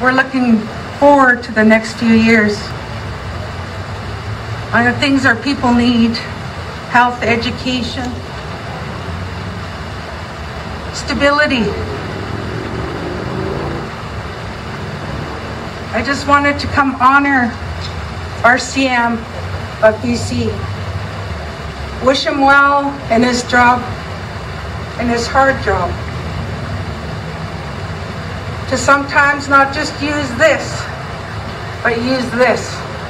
we're looking forward to the next few years. On the things our people need: health, education, stability. I just wanted to come honor our CM of BC. Wish him well in his job, in his hard job. To sometimes not just use this, but use this.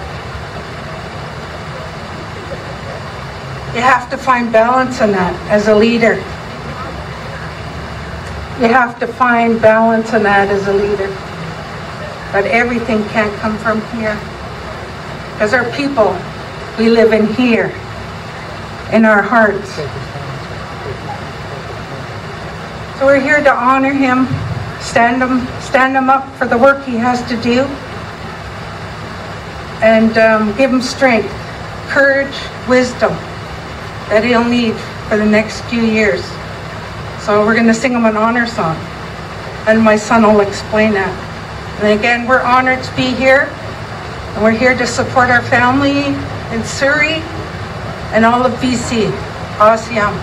You have to find balance in that as a leader. You have to find balance in that as a leader. But everything can't come from here. As our people, we live in here, in our hearts. So we're here to honor him, stand him up for the work he has to do, and give him strength, courage, wisdom that he'll need for the next few years. So we're going to sing him an honor song, and my son will explain that. And again, we're honored to be here, and we're here to support our family in Surrey and all of BC. Awesome.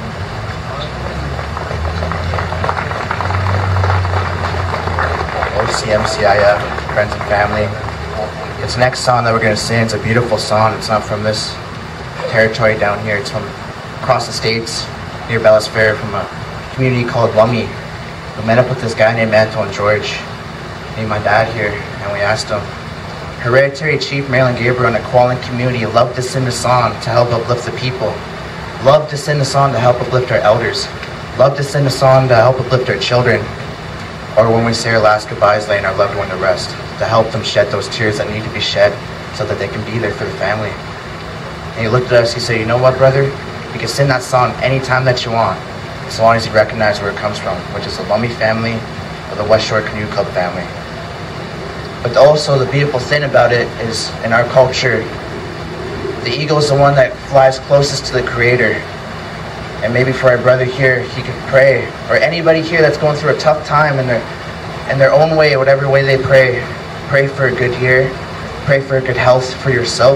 HiMY SYeD, friends and family. This next song that we're going to sing, it's a beautiful song. It's not from this territory down here. It's from across the states, near Bellis Fair, from a community called Lummi. We met up with this guy named Anton George, named my dad here, and we asked him, Hereditary Chief Marilyn Gabriel in the Quallen community loved to sing the song to help uplift the people. Loved to sing the song to help uplift our elders. Loved to sing the song to help uplift our children. Or when we say our last goodbyes, laying our loved one to rest, to help them shed those tears that need to be shed so that they can be there for the family. And he looked at us, he said, you know what, brother? You can sing that song anytime that you want, as long as you recognize where it comes from, which is the Lummi family or the West Shore Canoe Club family. But also the beautiful thing about it is, in our culture, the eagle is the one that flies closest to the Creator. And maybe for our brother here, he could pray, or anybody here that's going through a tough time in their own way, whatever way they pray. Pray for a good year, pray for good health for yourself,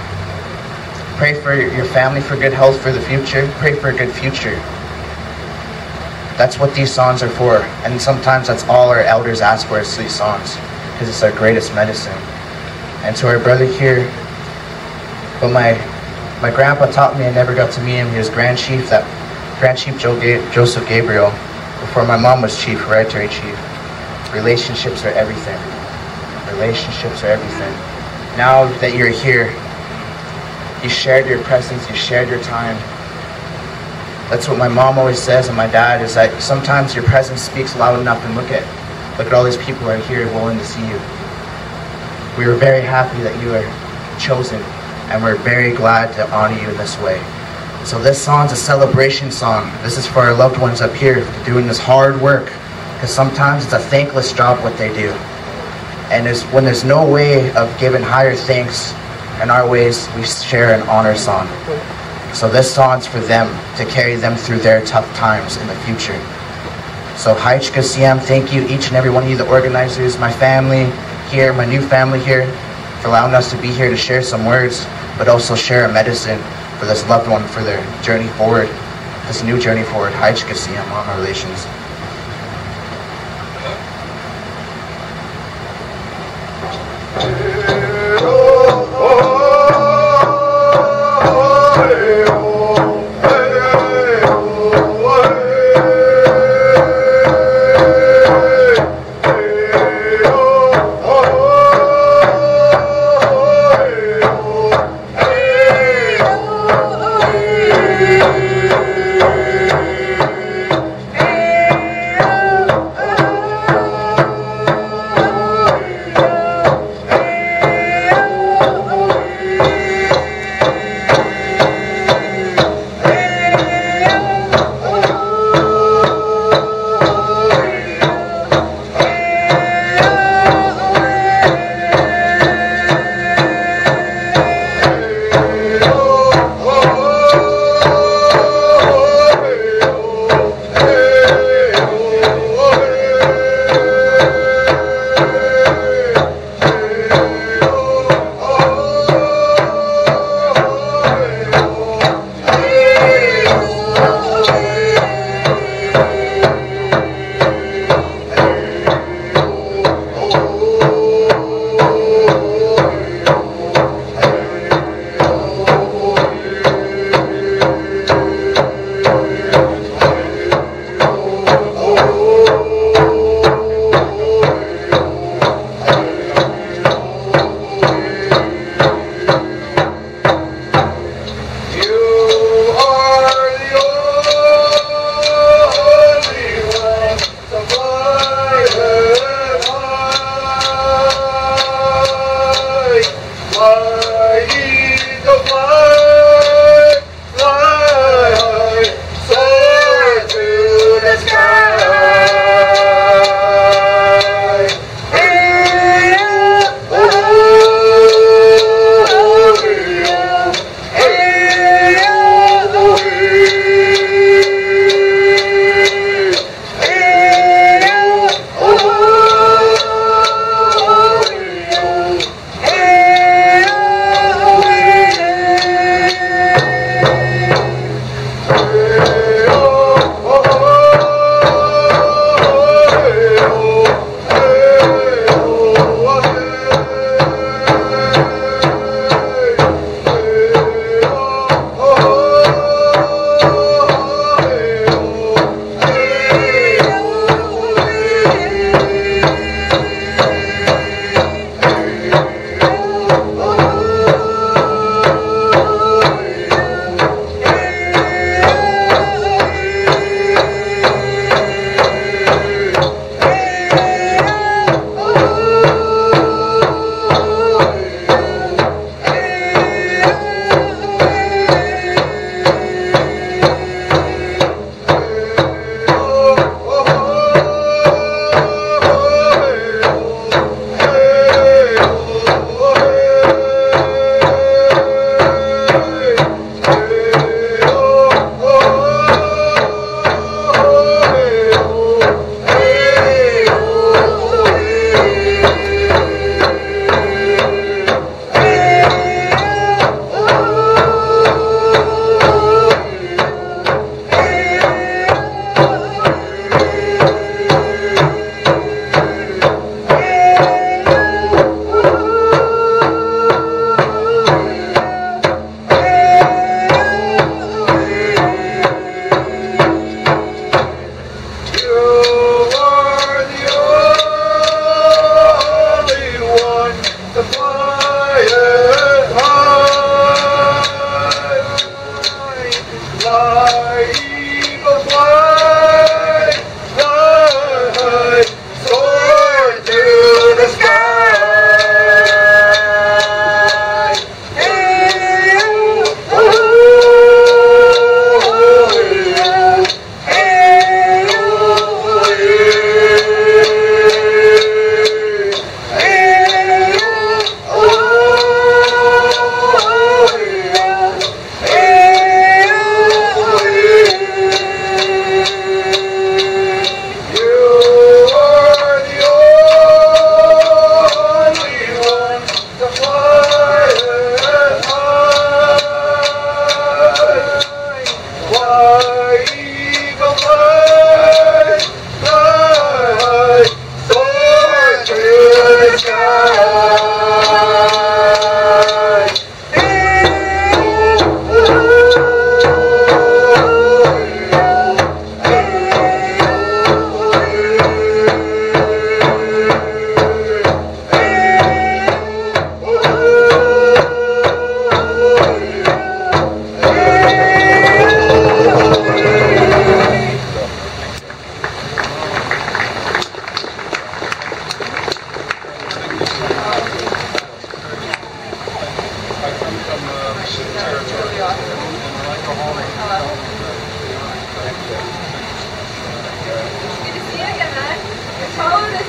pray for your family for good health for the future, pray for a good future. That's what these songs are for, and sometimes that's all our elders ask for is these songs, because it's our greatest medicine. And to our brother here, but my grandpa taught me, I never got to meet him. He was Grand Chief Joseph Gabriel, before my mom was Chief, Hereditary Chief. Relationships are everything. Relationships are everything. Now that you're here, you shared your presence, you shared your time. That's what my mom always says, and my dad, is that sometimes your presence speaks loud enough, and look at all these people right here willing to see you. We are very happy that you are chosen, and we're very glad to honor you in this way. So this song's a celebration song. This is for our loved ones up here doing this hard work, because sometimes it's a thankless job what they do. And when there's no way of giving higher thanks in our ways, we share an honor song. So this song's for them, to carry them through their tough times in the future. So HiMY SYeD, thank you, each and every one of you, the organizers, my family here, my new family here, for allowing us to be here to share some words, but also share a medicine for this loved one, for their journey forward, this new journey forward. HiMY SYeD on our relations.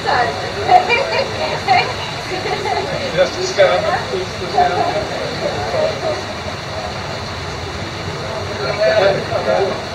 Just stand up, please, stand up.